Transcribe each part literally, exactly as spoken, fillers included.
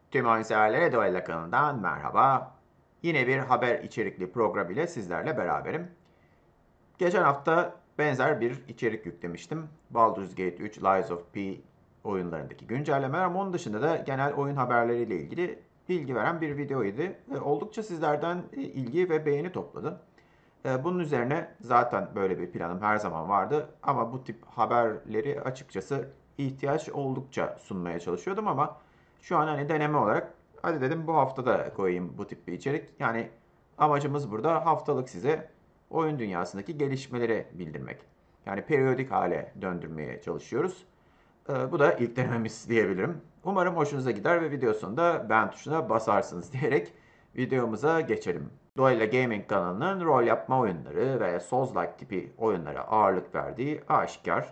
Tüm oyun severlere Duello kanalından merhaba. Yine bir haber içerikli program ile sizlerle beraberim. Geçen hafta benzer bir içerik yüklemiştim. Baldur's Gate üç, Lies of P oyunlarındaki güncellemeler ama onun dışında da genel oyun haberleriyle ilgili bilgi veren bir videoydu. E, Oldukça sizlerden e, ilgi ve beğeni topladı. E, Bunun üzerine zaten böyle bir planım her zaman vardı ama bu tip haberleri açıkçası ihtiyaç oldukça sunmaya çalışıyordum ama şu an hani deneme olarak hadi dedim bu hafta da koyayım bu tip bir içerik. Yani amacımız burada haftalık size oyun dünyasındaki gelişmeleri bildirmek. Yani periyodik hale döndürmeye çalışıyoruz. Ee, bu da ilk denememiz diyebilirim. Umarım hoşunuza gider ve video sonunda beğen tuşuna basarsınız diyerek videomuza geçelim. Duello Gaming kanalının rol yapma oyunları ve Souls-like tipi oyunlara ağırlık verdiği aşikar.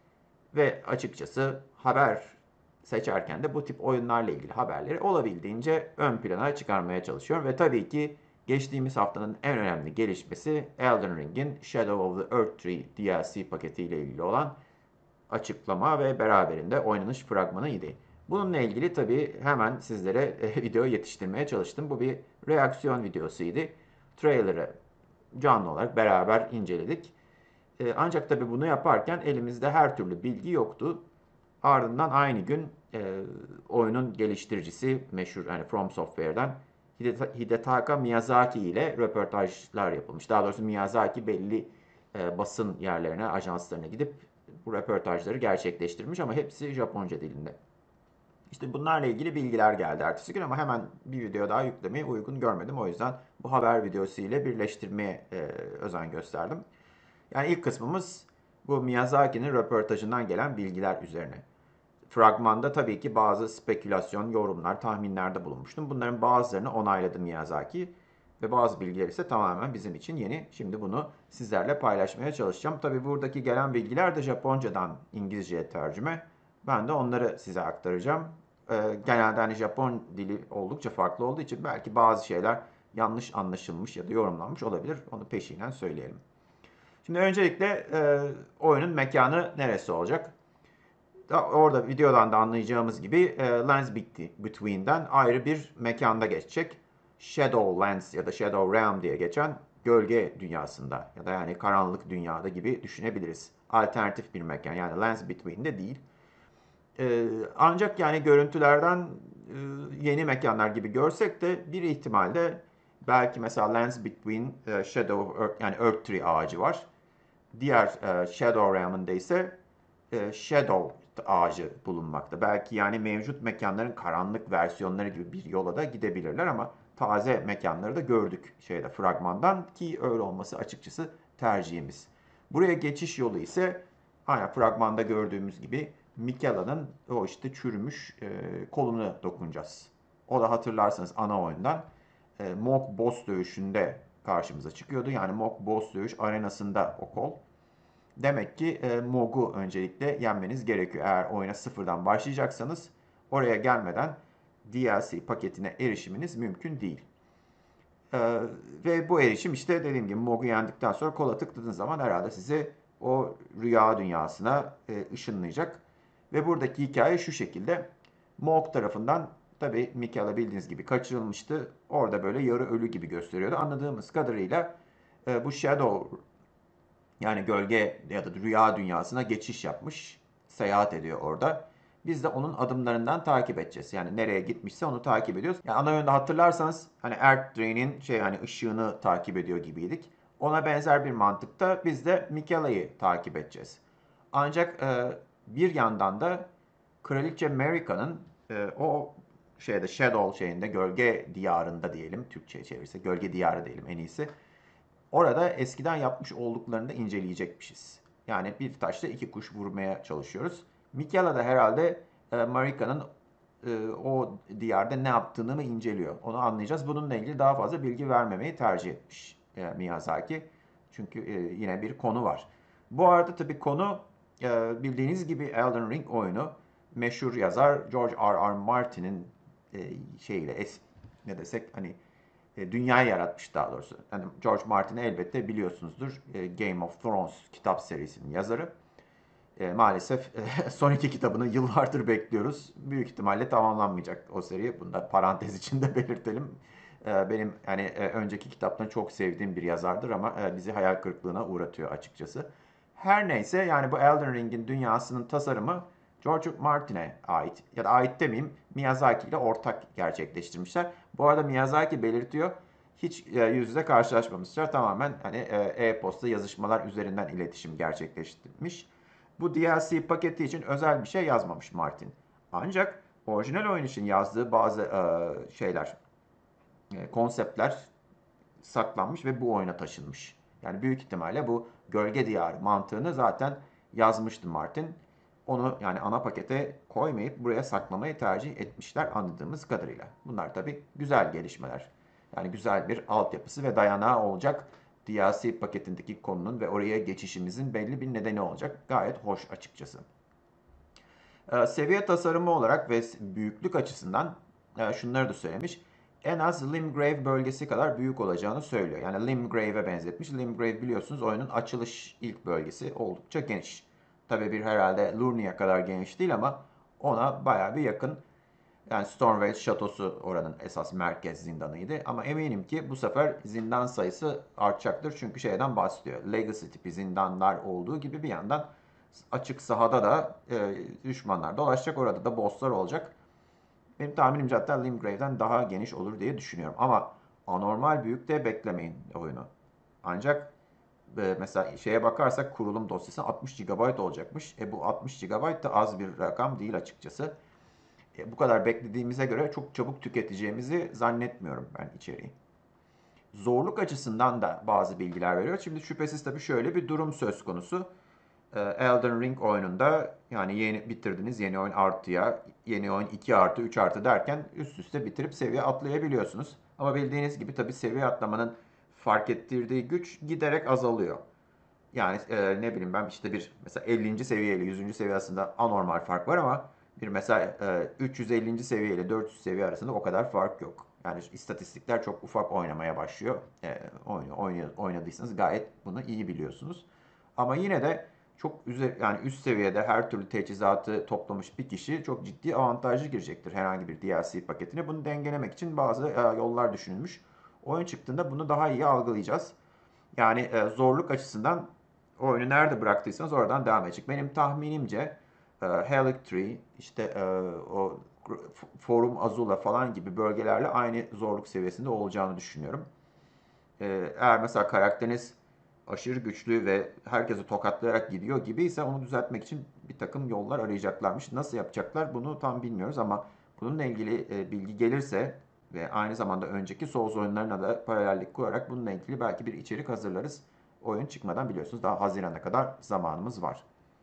Ve açıkçası haber seçerken de bu tip oyunlarla ilgili haberleri olabildiğince ön plana çıkarmaya çalışıyorum. Ve tabii ki geçtiğimiz haftanın en önemli gelişmesi Elden Ring'in Shadow of the Erdtree D L C paketiyle ilgili olan açıklama ve beraberinde oynanış fragmanı idi. Bununla ilgili tabii hemen sizlere video yetiştirmeye çalıştım. Bu bir reaksiyon videosuydu. Trailer'ı canlı olarak beraber inceledik. E, ancak tabii bunu yaparken elimizde her türlü bilgi yoktu. Ardından aynı gün e, oyunun geliştiricisi meşhur yani From Software'den Hidetaka Miyazaki ile röportajlar yapılmış. Daha doğrusu Miyazaki belli e, basın yerlerine, ajanslarına gidip bu röportajları gerçekleştirmiş ama hepsi Japonca dilinde. İşte bunlarla ilgili bilgiler geldi ertesi gün ama hemen bir video daha yüklemeyi uygun görmedim. O yüzden bu haber videosu ile birleştirmeye e, özen gösterdim. Yani ilk kısmımız bu Miyazaki'nin röportajından gelen bilgiler üzerine. Fragmanda tabii ki bazı spekülasyon, yorumlar, tahminlerde bulunmuştum. Bunların bazılarını onayladı Miyazaki ve bazı bilgiler ise tamamen bizim için yeni. Şimdi bunu sizlerle paylaşmaya çalışacağım. Tabii buradaki gelen bilgiler de Japoncadan İngilizceye tercüme. Ben de onları size aktaracağım. Ee, genelde hani Japon dili oldukça farklı olduğu için belki bazı şeyler yanlış anlaşılmış ya da yorumlanmış olabilir. Onu peşinen söyleyelim. Şimdi öncelikle e, oyunun mekanı neresi olacak? Orada videodan da anlayacağımız gibi e, Lands Between'den ayrı bir mekanda geçecek. Shadowlands ya da Shadow Realm diye geçen gölge dünyasında ya da yani karanlık dünyada gibi düşünebiliriz. Alternatif bir mekan yani Lands Between'de değil. E, ancak yani görüntülerden e, yeni mekanlar gibi görsek de bir ihtimalde belki mesela Lands Between e, Shadow Earth, yani Earth Tree ağacı var. Diğer e, Shadow Realm'ında ise e, Shadow ağacı bulunmakta. Belki yani mevcut mekanların karanlık versiyonları gibi bir yola da gidebilirler ama taze mekanları da gördük şeyde fragmandan ki öyle olması açıkçası tercihimiz. Buraya geçiş yolu ise aynen fragmanda gördüğümüz gibi Mikela'nın o işte çürümüş e, kolunu dokunacağız. O da hatırlarsanız ana oyundan e, Mog Boss dövüşünde karşımıza çıkıyordu. Yani Mog Boss dövüş arenasında o kol. Demek ki e, Mog'u öncelikle yenmeniz gerekiyor. Eğer oyuna sıfırdan başlayacaksanız oraya gelmeden D L C paketine erişiminiz mümkün değil. E, ve bu erişim işte dediğim gibi Mog'u yendikten sonra kola tıkladığınız zaman herhalde sizi o rüya dünyasına e, ışınlayacak. Ve buradaki hikaye şu şekilde. Mog tarafından tabii Mikala bildiğiniz gibi kaçırılmıştı. Orada böyle yarı ölü gibi gösteriyordu. Anladığımız kadarıyla e, bu Shadow yani gölge ya da rüya dünyasına geçiş yapmış. Seyahat ediyor orada. Biz de onun adımlarından takip edeceğiz. Yani nereye gitmişse onu takip ediyoruz. Yani ana yönde hatırlarsanız hani Erdtree'nin şey hani ışığını takip ediyor gibiydik. Ona benzer bir mantıkta biz de Mikela'yı takip edeceğiz. Ancak e, bir yandan da Kraliçe Marika'nın e, o şeyde Shadow şeyinde gölge diyarında diyelim Türkçe'ye çevirse gölge diyarı diyelim en iyisi. Orada eskiden yapmış olduklarını da inceleyecekmişiz. Yani bir taşla iki kuş vurmaya çalışıyoruz. Mikyala da herhalde e, Marika'nın e, o diyarda ne yaptığını mı inceliyor. Onu anlayacağız. Bununla ilgili daha fazla bilgi vermemeyi tercih etmiş e, Miyazaki. Çünkü e, yine bir konu var. Bu arada tabii konu e, bildiğiniz gibi Elden Ring oyunu. Meşhur yazar George R. R. Martin'in e, şeyiyle es, ne desek hani e, dünyayı yaratmış daha doğrusu. Yani George Martin'i elbette biliyorsunuzdur. E, Game of Thrones kitap serisinin yazarı. E, maalesef e, son iki kitabını yıllardır bekliyoruz. Büyük ihtimalle tamamlanmayacak o seri. Bunu da parantez içinde belirtelim. E, benim yani e, önceki kitaplarını çok sevdiğim bir yazardır ama e, bizi hayal kırıklığına uğratıyor açıkçası. Her neyse yani bu Elden Ring'in dünyasının tasarımı George Martin'e ait. Ya da ait demeyeyim, Miyazaki ile ortak gerçekleştirmişler. Bu arada Miyazaki belirtiyor, hiç e, yüz yüze karşılaşmamışlar. Tamamen hani e, e-posta yazışmalar üzerinden iletişim gerçekleştirmiş. Bu D L C paketi için özel bir şey yazmamış Martin. Ancak orijinal oyun için yazdığı bazı e, şeyler, e, konseptler saklanmış ve bu oyuna taşınmış. Yani büyük ihtimalle bu Gölge Diyarı mantığını zaten yazmıştı Martin. Onu yani ana pakete koymayıp buraya saklamayı tercih etmişler anladığımız kadarıyla. Bunlar tabii güzel gelişmeler. Yani güzel bir altyapısı ve dayanağı olacak. D L C paketindeki konunun ve oraya geçişimizin belli bir nedeni olacak. Gayet hoş açıkçası. Ee, seviye tasarımı olarak ve büyüklük açısından e, şunları da söylemiş. En az Limgrave bölgesi kadar büyük olacağını söylüyor. Yani Limgrave'e benzetmiş. Limgrave biliyorsunuz oyunun açılış ilk bölgesi oldukça geniş. Tabii bir herhalde Lurnia kadar geniş değil ama ona bayağı bir yakın. Yani Stormveil şatosu oranın esas merkez zindanıydı. Ama eminim ki bu sefer zindan sayısı artacaktır. Çünkü şeyden bahsediyor. Legacy tipi zindanlar olduğu gibi bir yandan açık sahada da e, düşmanlar dolaşacak. Orada da bosslar olacak. Benim tahminimce hatta Limgrave'den daha geniş olur diye düşünüyorum. Ama anormal büyük de beklemeyin oyunu. Ancak e, mesela şeye bakarsak kurulum dosyası altmış gigabayt olacakmış. E bu altmış gigabayt da az bir rakam değil açıkçası. E, bu kadar beklediğimize göre çok çabuk tüketeceğimizi zannetmiyorum ben içeriği. Zorluk açısından da bazı bilgiler veriyor. Şimdi şüphesiz tabii şöyle bir durum söz konusu. E, Elden Ring oyununda yani yeni bitirdiniz, yeni oyun artıya, yeni oyun iki artı, üç artı derken üst üste bitirip seviye atlayabiliyorsunuz. Ama bildiğiniz gibi tabii seviye atlamanın fark ettirdiği güç giderek azalıyor. Yani e, ne bileyim ben işte bir mesela ellinci seviye ile yüzüncü seviye arasında anormal fark var ama bir mesela e, üç yüz ellinci seviye ile dört yüz seviye arasında o kadar fark yok. Yani istatistikler çok ufak oynamaya başlıyor. E, oyunu oynadıysanız gayet bunu iyi biliyorsunuz. Ama yine de çok üzer, yani üst seviyede her türlü teçhizatı toplamış bir kişi çok ciddi avantajlı girecektir herhangi bir D L C paketine. Bunu dengelemek için bazı e, yollar düşünülmüş. Oyun çıktığında bunu daha iyi algılayacağız. Yani e, zorluk açısından oyunu nerede bıraktıysanız oradan devam edecek. Benim tahminimce e, Halictree, işte e, o Forum Azula falan gibi bölgelerle aynı zorluk seviyesinde olacağını düşünüyorum. E, eğer mesela karakteriniz aşırı güçlü ve herkesi tokatlayarak gidiyor gibiyse onu düzeltmek için bir takım yollar arayacaklarmış. Nasıl yapacaklar bunu tam bilmiyoruz ama bununla ilgili e, bilgi gelirse ve aynı zamanda önceki Souls oyunlarına da paralellik kurarak bununla ilgili belki bir içerik hazırlarız. Oyun çıkmadan biliyorsunuz daha Haziran'a kadar zamanımız var.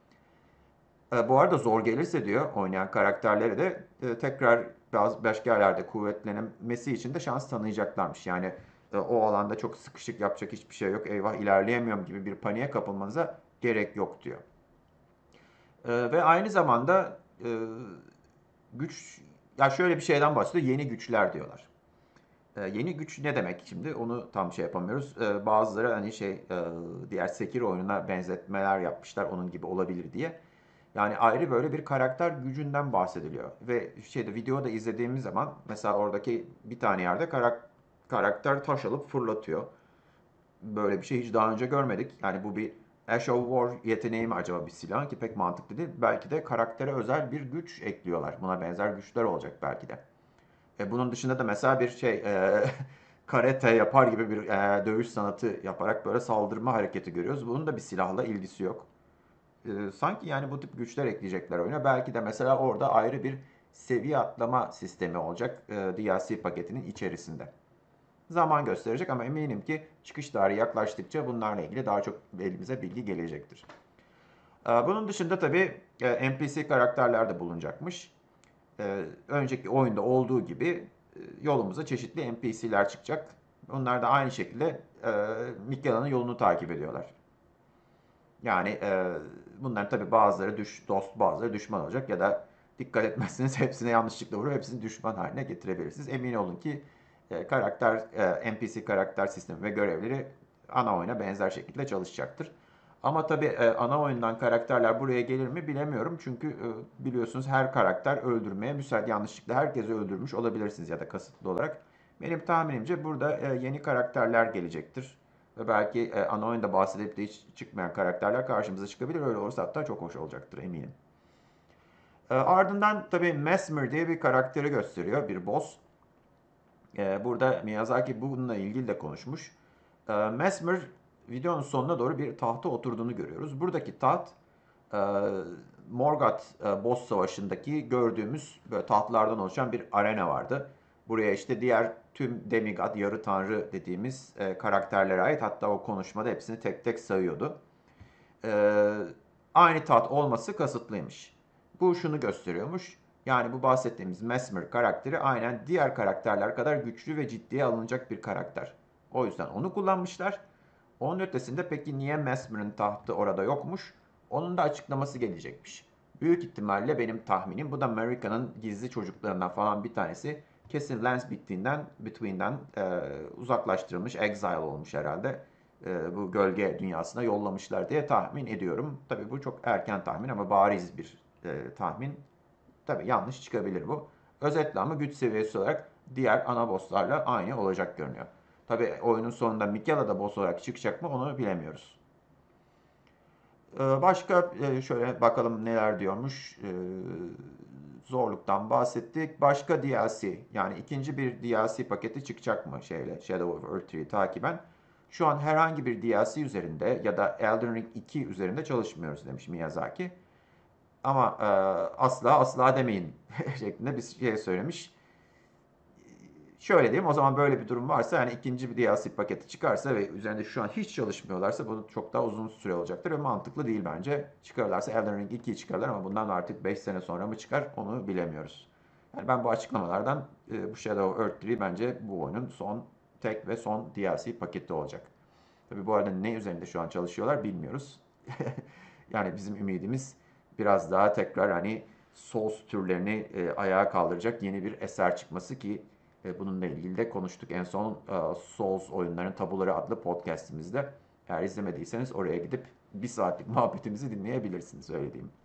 E, bu arada zor gelirse diyor oynayan karakterlere de e, tekrar bazı başka yerlerde kuvvetlenmesi için de şans tanıyacaklarmış. Yani e, o alanda çok sıkışık yapacak hiçbir şey yok. Eyvah ilerleyemiyorum gibi bir paniğe kapılmanıza gerek yok diyor. E, ve aynı zamanda e, güç ya şöyle bir şeyden bahsediyor. Yeni güçler diyorlar. E, yeni güç ne demek şimdi? Onu tam şey yapamıyoruz. E, bazıları hani şey e, diğer Sekiro oyununa benzetmeler yapmışlar onun gibi olabilir diye. Yani ayrı böyle bir karakter gücünden bahsediliyor. Ve şeyde videoda izlediğimiz zaman mesela oradaki bir tane yerde karak karakter taş alıp fırlatıyor. Böyle bir şey hiç daha önce görmedik. Yani bu bir Ash of War yeteneği mi acaba bir silah ki pek mantıklı değil. Belki de karaktere özel bir güç ekliyorlar. Buna benzer güçler olacak belki de. E, bunun dışında da mesela bir şey e, karate yapar gibi bir e, dövüş sanatı yaparak böyle saldırma hareketi görüyoruz. Bunun da bir silahla ilgisi yok. E, sanki yani bu tip güçler ekleyecekler oyuna. Belki de mesela orada ayrı bir seviye atlama sistemi olacak e, D L C paketinin içerisinde. Zaman gösterecek ama eminim ki çıkış tarihi yaklaştıkça bunlarla ilgili daha çok elimize bilgi gelecektir. E, bunun dışında tabii e, N P C karakterler de bulunacakmış. E, önceki oyunda olduğu gibi e, yolumuza çeşitli N P C'ler çıkacak. Onlar da aynı şekilde e, Mikela'nın yolunu takip ediyorlar. Yani e, bunların tabii bazıları düş, dost, bazıları düşman olacak ya da dikkat etmezseniz hepsine yanlışlıkla vurup hepsini düşman haline getirebilirsiniz. Emin olun ki e, karakter, e, N P C karakter sistemi ve görevleri ana oyuna benzer şekilde çalışacaktır. Ama tabii e, ana oyundan karakterler buraya gelir mi bilemiyorum. Çünkü e, biliyorsunuz her karakter öldürmeye müsait. Yanlışlıkla herkesi öldürmüş olabilirsiniz ya da kasıtlı olarak. Benim tahminimce burada e, yeni karakterler gelecektir. Ve belki e, ana oyunda bahsedip de hiç çıkmayan karakterler karşımıza çıkabilir. Öyle olursa hatta çok hoş olacaktır eminim. E, ardından tabii Mesmer diye bir karakteri gösteriyor. Bir boss. E, burada Miyazaki bununla ilgili de konuşmuş. E, Mesmer videonun sonuna doğru bir tahta oturduğunu görüyoruz. Buradaki taht e, Morgoth e, boss savaşındaki gördüğümüz böyle tahtlardan oluşan bir arena vardı. Buraya işte diğer tüm demigod, yarı tanrı dediğimiz e, karakterlere ait, hatta o konuşmada hepsini tek tek sayıyordu. E, Aynı taht olması kasıtlıymış. Bu şunu gösteriyormuş. Yani bu bahsettiğimiz Mesmer karakteri aynen diğer karakterler kadar güçlü ve ciddiye alınacak bir karakter. O yüzden onu kullanmışlar. Onun ötesinde peki niye Mesmer'ın tahtı orada yokmuş? Onun da açıklaması gelecekmiş. Büyük ihtimalle benim tahminim bu da Amerika'nın gizli çocuklarından falan bir tanesi. Kesin Lance Between'den, Between'den e, uzaklaştırılmış, exile olmuş herhalde. E, bu gölge dünyasına yollamışlar diye tahmin ediyorum. Tabii bu çok erken tahmin ama bariz bir e, tahmin. Tabii yanlış çıkabilir bu. Özetle ama güç seviyesi olarak diğer ana bosslarla aynı olacak görünüyor. Tabii oyunun sonunda Mikela da boss olarak çıkacak mı onu bilemiyoruz. Ee, Başka e, şöyle bakalım neler diyormuş. Ee, Zorluktan bahsettik. Başka D L C, yani ikinci bir D L C paketi çıkacak mı şeyle Shadow of Earth üçü takiben? Şu an herhangi bir D L C üzerinde ya da Elden Ring iki üzerinde çalışmıyoruz demiş Miyazaki. Ama e, asla asla demeyin şeklinde bir şey söylemiş. Şöyle diyeyim, o zaman böyle bir durum varsa, yani ikinci bir D L C paketi çıkarsa ve üzerinde şu an hiç çalışmıyorlarsa bu çok daha uzun süre olacaktır ve mantıklı değil bence. Çıkarırlarsa Elden Ring ikiyi çıkarlar ama bundan artık beş sene sonra mı çıkar onu bilemiyoruz. Yani ben bu açıklamalardan e, bu Shadow of Earth üç bence bu oyunun son, tek ve son D L C paketi olacak. Tabii bu arada ne üzerinde şu an çalışıyorlar bilmiyoruz. Yani bizim ümidimiz biraz daha tekrar hani Souls türlerini e, ayağa kaldıracak yeni bir eser çıkması ki e, bununla ilgili de konuştuk en son e, Souls oyunların tabuları adlı podcastimizde. Eğer izlemediyseniz oraya gidip bir saatlik muhabbetimizi dinleyebilirsiniz, öyle diyeyim.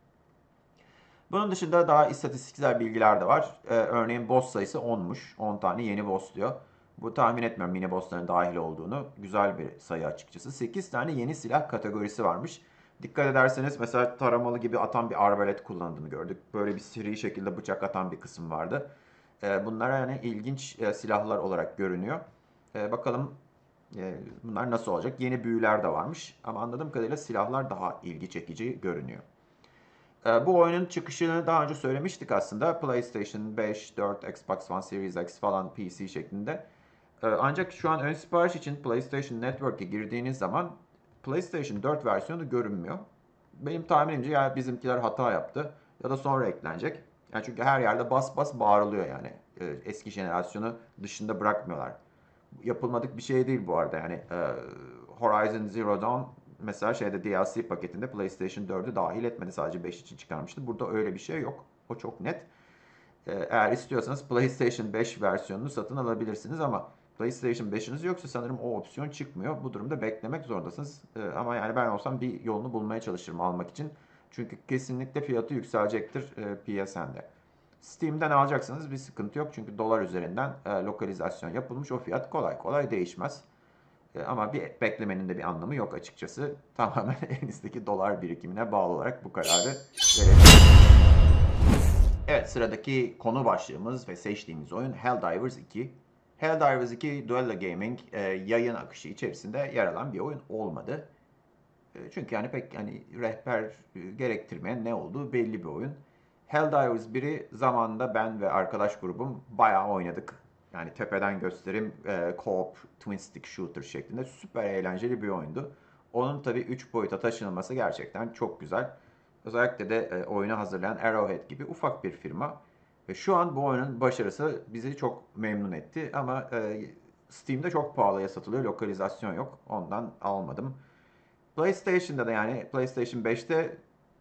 Bunun dışında daha istatistiksel bilgiler de var. Ee, örneğin boss sayısı onmuş. on tane yeni boss diyor. Bu tahmin etmiyorum mini bossların dahil olduğunu. Güzel bir sayı açıkçası. sekiz tane yeni silah kategorisi varmış. Dikkat ederseniz mesela taramalı gibi atan bir arbalet kullandığını gördük. Böyle bir seri şekilde bıçak atan bir kısım vardı. Ee, bunlar yani ilginç e, silahlar olarak görünüyor. Ee, bakalım e, bunlar nasıl olacak? Yeni büyüler de varmış. Ama anladığım kadarıyla silahlar daha ilgi çekici görünüyor. Ee, Bu oyunun çıkışını daha önce söylemiştik aslında. PlayStation beş, dört, Xbox One Series X falan P C şeklinde. Ee, Ancak şu an ön sipariş için PlayStation Network'e girdiğiniz zaman PlayStation dört versiyonu görünmüyor. Benim tahminimce ya bizimkiler hata yaptı ya da sonra eklenecek. Yani çünkü her yerde bas bas bağırılıyor yani. Ee, Eski jenerasyonu dışında bırakmıyorlar. Yapılmadık bir şey değil bu arada. Yani e, Horizon Zero Dawn mesela şeyde D L C paketinde PlayStation dördü dahil etmedi. Sadece beş için çıkarmıştı. Burada öyle bir şey yok. O çok net. E, eğer istiyorsanız PlayStation beş versiyonunu satın alabilirsiniz ama PlayStation beşiniz yoksa sanırım o opsiyon çıkmıyor. Bu durumda beklemek zorundasınız. E, ama yani ben olsam bir yolunu bulmaya çalışırım almak için. Çünkü kesinlikle fiyatı yükselecektir e, P S N'de. Steam'den alacaksanız bir sıkıntı yok çünkü dolar üzerinden e, lokalizasyon yapılmış. O fiyat kolay kolay değişmez. E, ama bir beklemenin de bir anlamı yok açıkçası. Tamamen elinizdeki dolar birikimine bağlı olarak bu kararı verebilirsiniz. Evet, sıradaki konu başlığımız ve seçtiğimiz oyun Helldivers iki. Helldivers iki Duello Gaming e, yayın akışı içerisinde yer alan bir oyun olmadı. E, çünkü yani pek hani rehber e, gerektirmeyen ne olduğu belli bir oyun. Helldivers biri zamanında ben ve arkadaş grubum bayağı oynadık. Yani tepeden gösterim e, co-op twin stick shooter şeklinde süper eğlenceli bir oyundu. Onun tabii üç boyuta taşınılması gerçekten çok güzel. Özellikle de e, oyunu hazırlayan Arrowhead gibi ufak bir firma. Ve şu an bu oyunun başarısı bizi çok memnun etti. Ama e, Steam'de çok pahalıya satılıyor. Lokalizasyon yok. Ondan almadım. PlayStation'da da, yani PlayStation beşte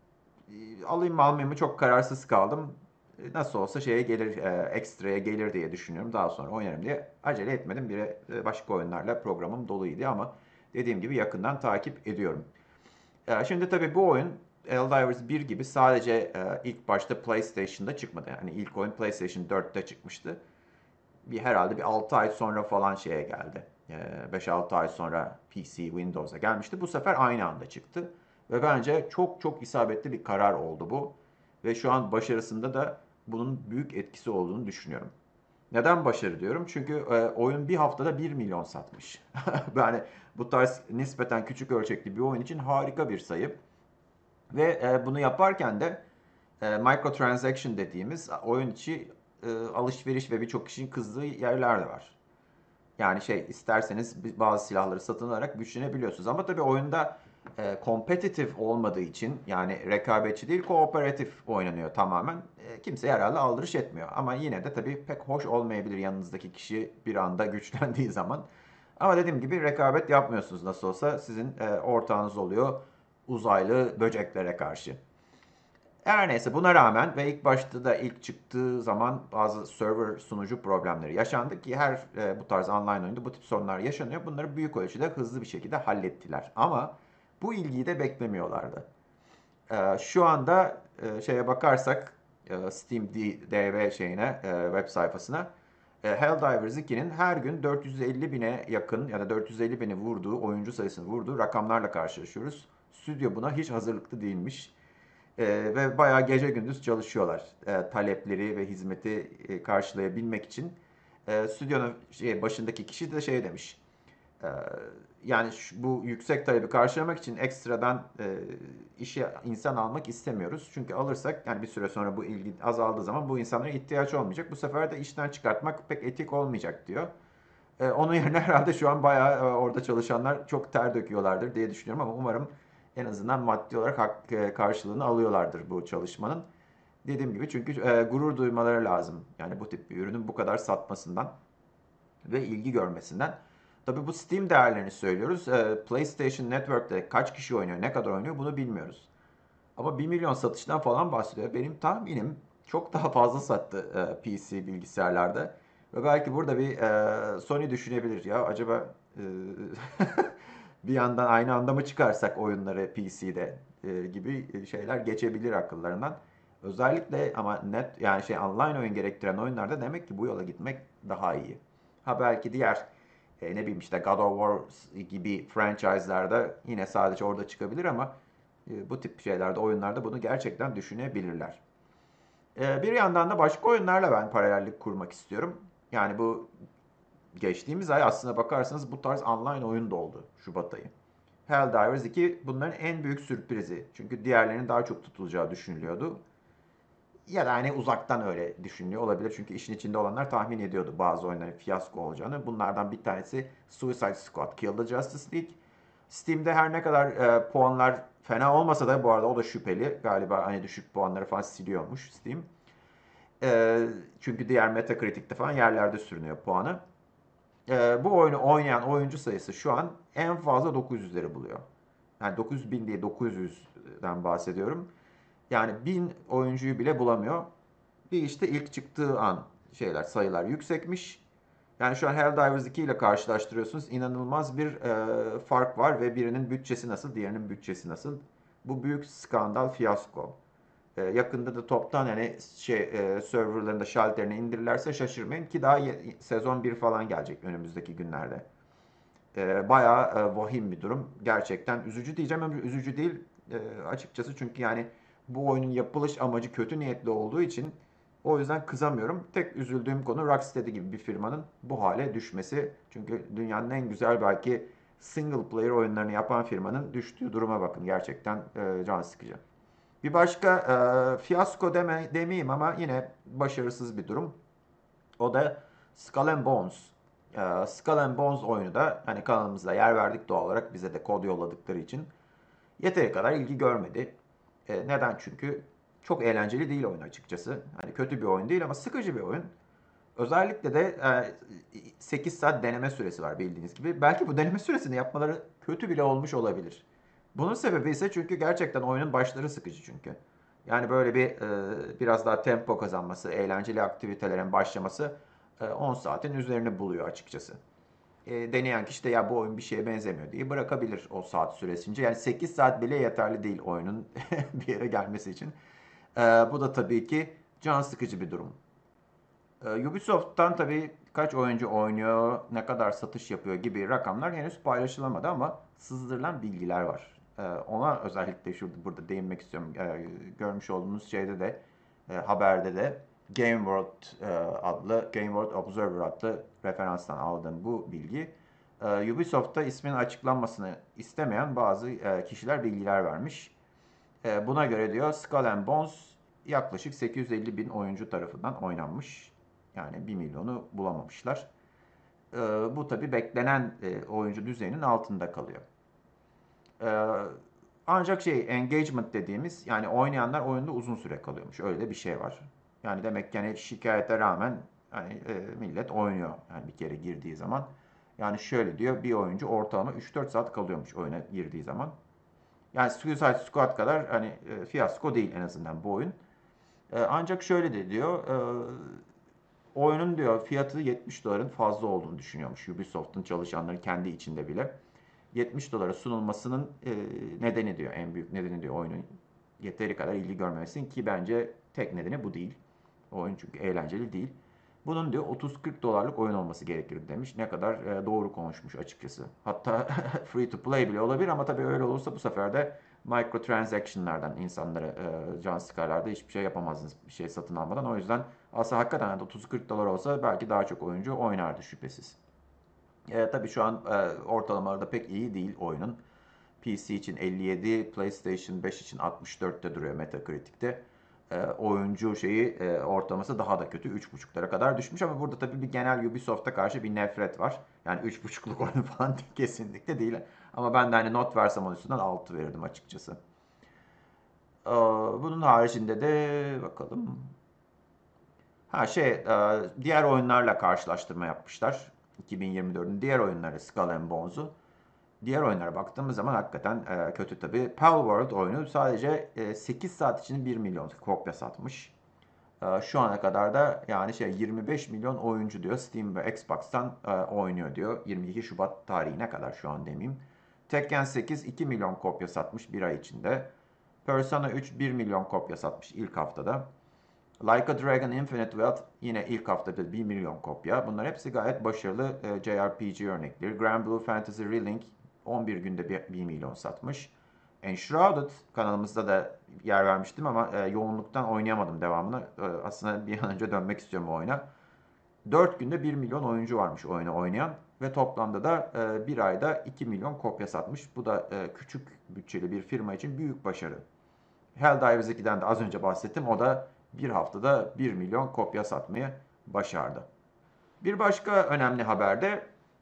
e, alayım mı almayayım mı çok kararsız kaldım. E, Nasıl olsa şeye gelir, e, ekstraya gelir diye düşünüyorum. Daha sonra oynarım diye acele etmedim. Bir başka oyunlarla programım doluydu ama dediğim gibi yakından takip ediyorum. E, şimdi tabii bu oyun Helldivers bir gibi sadece e, ilk başta PlayStation'da çıkmadı. Yani ilk oyun PlayStation dörtte çıkmıştı. Bir herhalde bir altı ay sonra falan şeye geldi. E, beş altı ay sonra P C, Windows'a gelmişti. Bu sefer aynı anda çıktı. Ve bence çok çok isabetli bir karar oldu bu. Ve şu an başarısında da bunun büyük etkisi olduğunu düşünüyorum. Neden başarı diyorum? Çünkü e, oyun bir haftada bir milyon satmış. Yani bu tarz nispeten küçük ölçekli bir oyun için harika bir sayı. Ve e, bunu yaparken de e, microtransaction dediğimiz oyun içi e, alışveriş ve birçok kişinin kızdığı yerler de var. Yani şey isterseniz bazı silahları satın alarak güçlenebiliyorsunuz. Ama tabii oyunda e, competitive olmadığı için yani rekabetçi değil kooperatif oynanıyor tamamen. E, kimse herhalde aldırış etmiyor. Ama yine de tabii pek hoş olmayabilir yanınızdaki kişi bir anda güçlendiği zaman. Ama dediğim gibi rekabet yapmıyorsunuz nasıl olsa sizin e, ortağınız oluyor uzaylı böceklere karşı. Her neyse buna rağmen ve ilk başta da ilk çıktığı zaman bazı server sunucu problemleri yaşandı ki her e, bu tarz online oyunda bu tip sorunlar yaşanıyor. Bunları büyük ölçüde hızlı bir şekilde hallettiler. Ama bu ilgiyi de beklemiyorlardı. E, şu anda e, şeye bakarsak e, Steam D B şeyine e, web sayfasına e, Helldivers ikinin her gün dört yüz elli bine yakın ya da dört yüz elli bini vurduğu oyuncu sayısını vurduğu rakamlarla karşılaşıyoruz. Stüdyo buna hiç hazırlıklı değilmiş. Ee, ve bayağı gece gündüz çalışıyorlar. Ee, talepleri ve hizmeti e, karşılayabilmek için. Ee, stüdyonun şey, başındaki kişi de şey demiş. Ee, yani şu, bu yüksek talebi karşılamak için ekstradan e, işe insan almak istemiyoruz. Çünkü alırsak yani bir süre sonra bu ilgi azaldığı zaman bu insanlara ihtiyaç olmayacak. Bu sefer de işten çıkartmak pek etik olmayacak diyor. Ee, onun yerine herhalde şu an bayağı e, orada çalışanlar çok ter döküyorlardır diye düşünüyorum ama umarım en azından maddi olarak hak, e, karşılığını alıyorlardır bu çalışmanın. Dediğim gibi çünkü e, gurur duymaları lazım. Yani bu tip bir ürünün bu kadar satmasından ve ilgi görmesinden. Tabii bu Steam değerlerini söylüyoruz. E, PlayStation Network'te kaç kişi oynuyor, ne kadar oynuyor bunu bilmiyoruz. Ama bir milyon satıştan falan bahsediyor. Benim tahminim çok daha fazla sattı e, P C bilgisayarlarda. Ve belki burada bir e, Sony düşünebilir ya acaba e, bir yandan aynı anda mı çıkarsak oyunları P C'de e, gibi şeyler geçebilir akıllarından. Özellikle ama net yani şey online oyun gerektiren oyunlarda demek ki bu yola gitmek daha iyi. Ha belki diğer e, ne bileyim işte God of War gibi franchise'larda yine sadece orada çıkabilir ama e, bu tip şeylerde, oyunlarda bunu gerçekten düşünebilirler. E, bir yandan da başka oyunlarla ben paralellik kurmak istiyorum. Yani bu geçtiğimiz ay aslına bakarsanız bu tarz online oyun da oldu Şubat ayı. Helldivers iki bunların en büyük sürprizi. Çünkü diğerlerinin daha çok tutulacağı düşünülüyordu. Ya da hani uzaktan öyle düşünülüyor olabilir. Çünkü işin içinde olanlar tahmin ediyordu bazı oyunların fiyasko olacağını. Bunlardan bir tanesi Suicide Squad Kill the Justice League. Steam'de her ne kadar e, puanlar fena olmasa da bu arada o da şüpheli. Galiba hani düşük puanları falan siliyormuş Steam. E, çünkü diğer Metacritic'te falan yerlerde sürünüyor puanı. E, bu oyunu oynayan oyuncu sayısı şu an en fazla dokuz yüzleri buluyor. Yani dokuz yüz bin değil dokuz yüzden bahsediyorum. Yani bin oyuncuyu bile bulamıyor. Bir işte ilk çıktığı an şeyler sayılar yüksekmiş. Yani şu an Helldivers iki ile karşılaştırıyorsunuz. İnanılmaz bir e, fark var ve birinin bütçesi nasıl, diğerinin bütçesi nasıl. Bu büyük skandal, fiyasko. E, yakında da toptan yani şey e, serverlarında şalterini indirirlerse şaşırmayın ki daha ye- sezon bir falan gelecek önümüzdeki günlerde. E, bayağı e, vahim bir durum. Gerçekten üzücü diyeceğim ama üzücü değil e, açıkçası çünkü yani bu oyunun yapılış amacı kötü niyetli olduğu için o yüzden kızamıyorum. Tek üzüldüğüm konu Rocksteady gibi bir firmanın bu hale düşmesi. Çünkü dünyanın en güzel belki single player oyunlarını yapan firmanın düştüğü duruma bakın. Gerçekten e, can sıkıcı. Bir başka e, fiyasko deme, demeyeyim ama yine başarısız bir durum. O da Skull and Bones. Ee, Skull and Bones oyunu da hani kanalımızda yer verdik doğal olarak bize de kod yolladıkları için yeteri kadar ilgi görmedi. Ee, neden? Çünkü çok eğlenceli değil oyun açıkçası. Hani kötü bir oyun değil ama sıkıcı bir oyun. Özellikle de e, sekiz saat deneme süresi var bildiğiniz gibi. Belki bu deneme süresini yapmaları kötü bile olmuş olabilir. Bunun sebebi ise çünkü gerçekten oyunun başları sıkıcı çünkü. Yani böyle bir e, biraz daha tempo kazanması, eğlenceli aktivitelerin başlaması e, on saatin üzerine buluyor açıkçası. e, deneyen kişi de ya bu oyun bir şeye benzemiyor diye bırakabilir o saat süresince. Yani sekiz saat bile yeterli değil oyunun bir yere gelmesi için. E, bu da tabii ki can sıkıcı bir durum. E, Ubisoft'tan tabii kaç oyuncu oynuyor, ne kadar satış yapıyor gibi rakamlar henüz paylaşılamadı ama sızdırılan bilgiler var. E, ona özellikle şurada burada değinmek istiyorum. E, görmüş olduğunuz şeyde de e, haberde de Game World e, adlı Game World Observer adlı referanstan aldığım bu bilgi e, Ubisoft'ta isminin açıklanmasını istemeyen bazı e, kişiler bilgiler vermiş. E, buna göre diyor Skull and Bones yaklaşık sekiz yüz elli bin oyuncu tarafından oynanmış. Yani bir milyonu bulamamışlar. E, bu tabi beklenen e, oyuncu düzeyinin altında kalıyor. E, ancak şey engagement dediğimiz yani oynayanlar oyunda uzun süre kalıyormuş. Öyle de bir şey var. Yani demek ki hani şikayete rağmen hani e, millet oynuyor yani bir kere girdiği zaman. Yani şöyle diyor bir oyuncu ortalama üç dört saat kalıyormuş oyuna girdiği zaman. Yani Suicide Squad kadar hani e, fiyasko değil en azından bu oyun. E, ancak şöyle de diyor, e, oyunun diyor fiyatı yetmiş doların fazla olduğunu düşünüyormuş Ubisoft'un çalışanları kendi içinde bile. yetmiş dolara sunulmasının e, nedeni diyor, en büyük nedeni diyor oyunun yeteri kadar ilgi görmemesinin ki bence tek nedeni bu değil. Oyun çünkü eğlenceli değil. Bunun diyor otuz kırk dolarlık oyun olması gerekir demiş. Ne kadar e, doğru konuşmuş açıkçası. Hatta free to play bile olabilir ama tabii öyle olursa bu sefer de microtransaction'lardan insanlara e, can sıkarlarda hiçbir şey yapamazdınız bir şey satın almadan. O yüzden aslında hakikaten otuz kırk dolar olsa belki daha çok oyuncu oynardı şüphesiz. E, tabii şu an e, ortalamalarda pek iyi değil oyunun. P C için elli yedi, PlayStation beş için altmış dörtte duruyor Metacritic'te. E, oyuncu şeyi e, ortalaması daha da kötü. üç buçuklara kadar düşmüş ama burada tabii bir genel Ubisoft'a karşı bir nefret var. Yani üç buçukluk oyun falan kesinlikle değil. Ama ben de hani not versem onun üstünden altı verirdim açıkçası. E, bunun haricinde de bakalım. Ha şey, e, diğer oyunlarla karşılaştırma yapmışlar. iki bin yirmi dördün diğer oyunları Skull and Bones'u. Diğer oyunlara baktığımız zaman hakikaten e, kötü tabii. Palworld oyunu sadece e, sekiz saat için bir milyon kopya satmış. E, şu ana kadar da yani şey yirmi beş milyon oyuncu diyor Steam ve Xbox'tan e, oynuyor diyor. yirmi iki Şubat tarihine kadar şu an demeyeyim. Tekken sekiz iki milyon kopya satmış bir ay içinde. Persona üç bir milyon kopya satmış ilk haftada. Like a Dragon Infinite Wealth yine ilk haftada bir milyon kopya. Bunlar hepsi gayet başarılı e, J R P G örnekleri. Granblue Fantasy Relink on bir günde bir milyon satmış. Enshrouded kanalımızda da yer vermiştim ama e, yoğunluktan oynayamadım devamını. E, aslında bir an önce dönmek istiyorum o oyuna. dört günde bir milyon oyuncu varmış oyunu oynayan ve toplamda da e, bir ayda iki milyon kopya satmış. Bu da e, küçük bütçeli bir firma için büyük başarı. Helldivers ikiden de az önce bahsettim. O da bir haftada bir milyon kopya satmayı başardı. Bir başka önemli haber de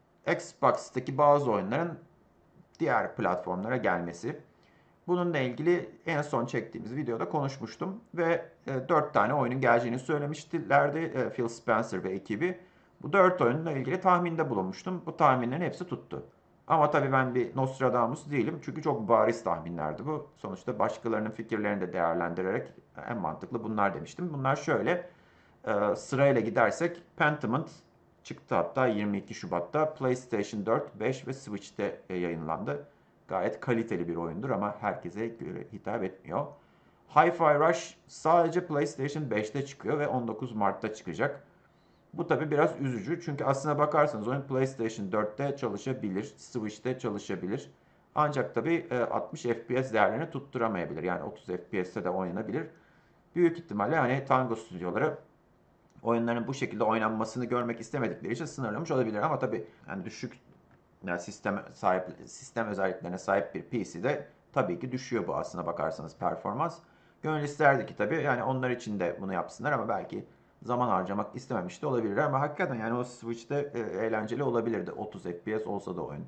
Xbox'taki bazı oyunların diğer platformlara gelmesi. Bununla ilgili en son çektiğimiz videoda konuşmuştum ve e, dört tane oyunun geleceğini söylemiştilerdi e, Phil Spencer ve ekibi. Bu dört oyunla ilgili tahminde bulunmuştum. Bu tahminlerin hepsi tuttu. Ama tabii ben bir Nostradamus değilim çünkü çok bariz tahminlerdi bu. Sonuçta başkalarının fikirlerini de değerlendirerek en mantıklı bunlar demiştim. Bunlar şöyle, e, sırayla gidersek Pentiment çıktı hatta yirmi iki Şubat'ta PlayStation dört, beş ve Switch'te e, yayınlandı. Gayet kaliteli bir oyundur ama herkese göre hitap etmiyor. Hi-Fi Rush sadece PlayStation beşte çıkıyor ve on dokuz Mart'ta çıkacak. Bu tabi biraz üzücü çünkü aslına bakarsanız oyun PlayStation dörtte çalışabilir, Switch'te çalışabilir. Ancak tabi altmış F P S değerlerini tutturamayabilir. Yani otuz F P S'te de oynanabilir. Büyük ihtimalle hani Tango stüdyoları oyunların bu şekilde oynanmasını görmek istemedikleri için sınırlamış olabilir. Ama tabii yani düşük yani sistem sahip sistem özelliklerine sahip bir P C'de tabii ki düşüyor bu aslına bakarsanız performans. Gönül isterdi ki tabii yani onlar için de bunu yapsınlar ama belki zaman harcamak istememiş de olabilir ama hakikaten yani o Switch'te e, eğlenceli olabilirdi otuz F P S olsa da oyun.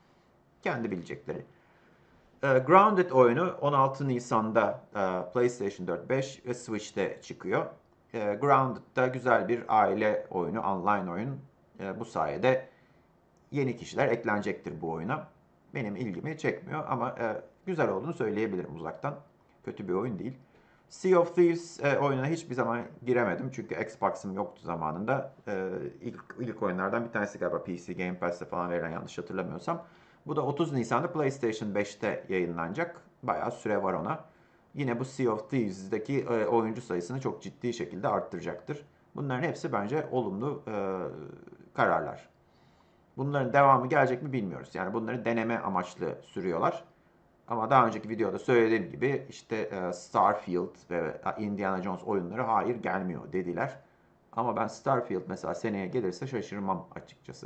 Kendi bilecekleri. E, Grounded oyunu on altı Nisan'da e, PlayStation dört, beş ve Switch'te çıkıyor. E, Grounded'da güzel bir aile oyunu, online oyun. E, bu sayede yeni kişiler eklenecektir bu oyuna. Benim ilgimi çekmiyor ama e, güzel olduğunu söyleyebilirim uzaktan. Kötü bir oyun değil. Sea of Thieves e, oyununa hiçbir zaman giremedim çünkü Xbox'ım yoktu zamanında. E, ilk, ilk oyunlardan bir tanesi galiba P C Game Pass'te falan verilen, yanlış hatırlamıyorsam. Bu da otuz Nisan'da PlayStation beşte yayınlanacak. Bayağı süre var ona. Yine bu Sea of Thieves'deki e, oyuncu sayısını çok ciddi şekilde arttıracaktır. Bunların hepsi bence olumlu e, kararlar. Bunların devamı gelecek mi bilmiyoruz. Yani bunları deneme amaçlı sürüyorlar. Ama daha önceki videoda söylediğim gibi işte e, Starfield ve Indiana Jones oyunları hayır gelmiyor dediler. Ama ben Starfield mesela seneye gelirse şaşırmam açıkçası.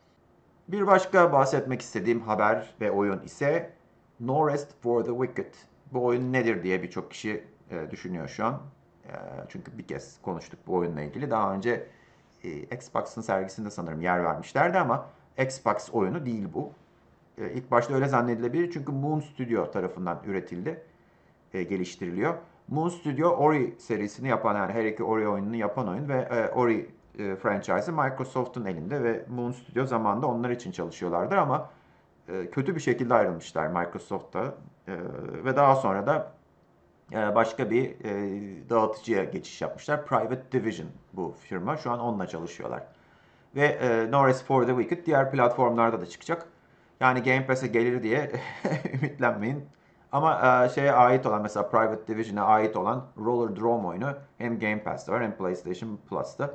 Bir başka bahsetmek istediğim haber ve oyun ise No Rest for the Wicked. Bu oyun nedir diye birçok kişi e, düşünüyor şu an. E, çünkü bir kez konuştuk bu oyunla ilgili. Daha önce e, Xbox'ın sergisinde sanırım yer vermişlerdi ama Xbox oyunu değil bu. E, ilk başta öyle zannedilebilir çünkü Moon Studio tarafından üretildi, e, geliştiriliyor. Moon Studio Ori serisini yapan, yani her iki Ori oyununu yapan oyun ve e, Ori e, franchise'ı Microsoft'un elinde ve Moon Studio zamanında onlar için çalışıyorlardır ama e, kötü bir şekilde ayrılmışlar Microsoft'ta e, ve daha sonra da e, başka bir e, dağıtıcıya geçiş yapmışlar. Private Division bu firma. Şu an onunla çalışıyorlar. Ve e, No Rest for the Wicked diğer platformlarda da çıkacak. Yani Game Pass'e gelir diye ümitlenmeyin. Ama e, şeye ait olan, mesela Private Division'a ait olan Roller Drome oyunu hem Game Pass'te var hem PlayStation Plus'ta.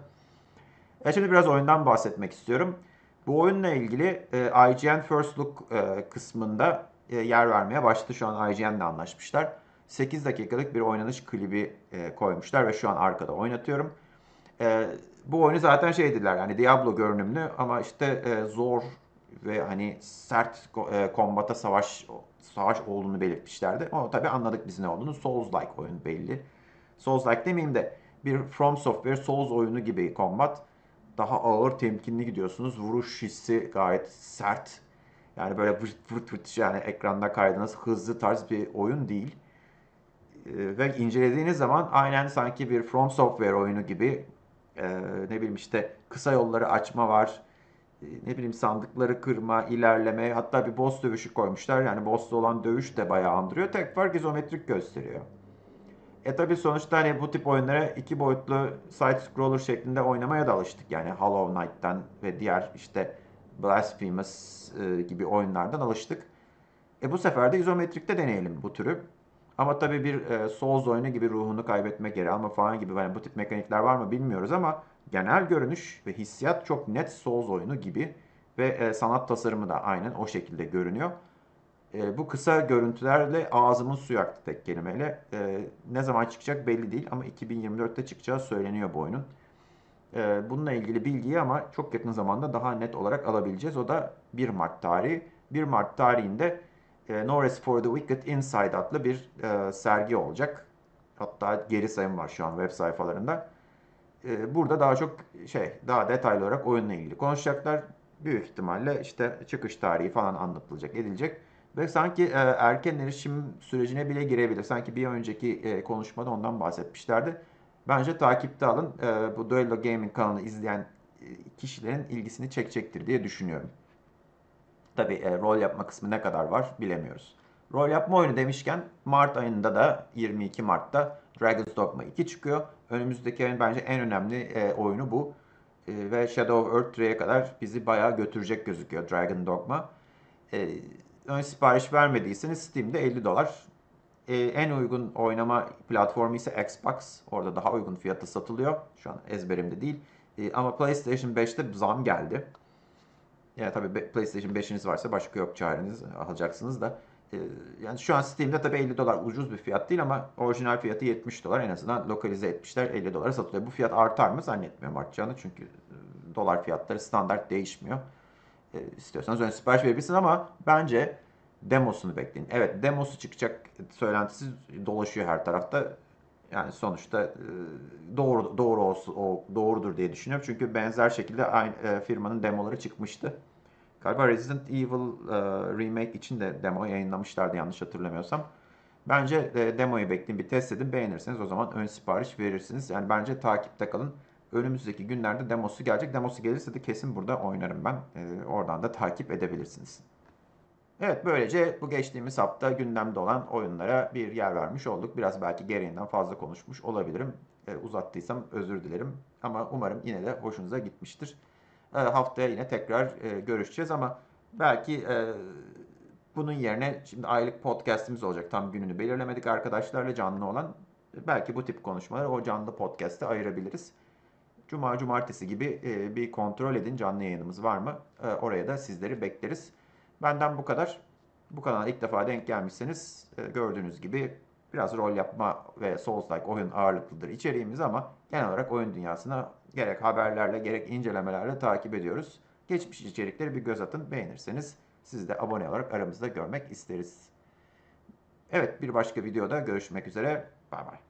E şimdi biraz oyundan bahsetmek istiyorum. Bu oyunla ilgili e, I G N First Look e, kısmında e, yer vermeye başladı. Şu an I G N'le anlaşmışlar. sekiz dakikalık bir oynanış klibi e, koymuşlar ve şu an arkada oynatıyorum. E, bu oyunu zaten şey dediler, yani Diablo görünümlü ama işte e, zor ve hani sert e, kombata savaş savaş olduğunu belirtmişlerdi. Ama tabii anladık biz ne olduğunu. Souls-like oyun belli. Souls-like demeyeyim de bir From Software Souls oyunu gibi kombat. Daha ağır, temkinli gidiyorsunuz. Vuruş hissi gayet sert. Yani böyle vırt vırt vırt, yani ekranda kaydığınız hızlı tarz bir oyun değil. Ee, ve incelediğiniz zaman aynen sanki bir From Software oyunu gibi, e, ne bileyim işte kısa yolları açma var. E, ne bileyim sandıkları kırma, ilerleme, hatta bir boss dövüşü koymuşlar. Yani boss'la olan dövüş de bayağı andırıyor. Tek fark izometrik gösteriyor. E tabi sonuçta hani bu tip oyunlara iki boyutlu side scroller şeklinde oynamaya da alıştık. Yani Hollow Knight'tan ve diğer işte Blasphemous e, gibi oyunlardan alıştık. E bu sefer de izometrikte deneyelim bu türü. Ama tabii bir e, Souls oyunu gibi ruhunu kaybetmek, geri alma falan gibi, yani bu tip mekanikler var mı bilmiyoruz ama genel görünüş ve hissiyat çok net Souls oyunu gibi ve e, sanat tasarımı da aynen o şekilde görünüyor. E, bu kısa görüntülerle ağzımın suyu aktı tek kelimeyle. E, ne zaman çıkacak belli değil ama iki bin yirmi dörtte çıkacağı söyleniyor bu oyunun. E, bununla ilgili bilgiyi ama çok yakın zamanda daha net olarak alabileceğiz. O da bir Mart tarihi. bir Mart tarihinde e, No Rest for the Wicked Inside adlı bir e, sergi olacak. Hatta geri sayım var şu an web sayfalarında. E, burada daha çok şey, daha detaylı olarak oyunla ilgili konuşacaklar. Büyük ihtimalle işte çıkış tarihi falan anlatılacak, edilecek. Ve sanki e, erken erişim sürecine bile girebilir. Sanki bir önceki e, konuşmada ondan bahsetmişlerdi. Bence takipte alın. E, bu Duello Gaming kanalını izleyen e, kişilerin ilgisini çekecektir diye düşünüyorum. Tabii e, rol yapma kısmı ne kadar var bilemiyoruz. Rol yapma oyunu demişken Mart ayında da yirmi iki Mart'ta Dragon's Dogma iki çıkıyor. Önümüzdeki ayın bence en önemli e, oyunu bu. E, ve Shadow of Earth üçe kadar bizi bayağı götürecek gözüküyor Dragon Dogma. E, ön sipariş vermediyseniz Steam'de elli dolar. E, en uygun oynama platformu ise Xbox. Orada daha uygun fiyata satılıyor. Şu an ezberimde değil. E, ama PlayStation beşte zam geldi. Yani tabii PlayStation beşiniz varsa başka yok çareniz, alacaksınız da. Ee, yani şu an Steam'de tabii elli dolar ucuz bir fiyat değil ama orijinal fiyatı yetmiş dolar, en azından lokalize etmişler, elli dolara satılıyor. Bu fiyat artar mı? Zannetmiyorum artacağını, çünkü e, dolar fiyatları standart değişmiyor. Ee, istiyorsanız ön sipariş verebilirsiniz ama bence demosunu bekleyin. Evet, demosu çıkacak söylentisi dolaşıyor her tarafta. Yani sonuçta e, doğru doğru olsun, o doğrudur diye düşünüyorum. Çünkü benzer şekilde aynı e, firmanın demoları çıkmıştı. Galiba Resident Evil e, Remake için de demo yayınlamışlardı yanlış hatırlamıyorsam. Bence e, demoyu bekleyin, bir test edin, beğenirseniz o zaman ön sipariş verirsiniz. Yani bence takipte kalın. Önümüzdeki günlerde demosu gelecek. Demosu gelirse de kesin burada oynarım ben. E, oradan da takip edebilirsiniz. Evet, böylece bu geçtiğimiz hafta gündemde olan oyunlara bir yer vermiş olduk. Biraz belki gereğinden fazla konuşmuş olabilirim. E, uzattıysam özür dilerim. Ama umarım yine de hoşunuza gitmiştir. E, haftaya yine tekrar e, görüşeceğiz ama belki e, bunun yerine şimdi aylık podcast'imiz olacak. Tam gününü belirlemedik arkadaşlarla canlı olan. Belki bu tip konuşmaları o canlı podcast'e ayırabiliriz. Cuma, cumartesi gibi e, bir kontrol edin canlı yayınımız var mı? E, oraya da sizleri bekleriz. Benden bu kadar. Bu kanala ilk defa denk gelmişseniz e, gördüğünüz gibi biraz rol yapma ve Souls-like oyun ağırlıklıdır içeriğimiz ama genel olarak oyun dünyasına gerek haberlerle gerek incelemelerle takip ediyoruz. Geçmiş içerikleri bir göz atın. Beğenirseniz siz de abone olarak aramızda görmek isteriz. Evet, bir başka videoda görüşmek üzere. Bay bay.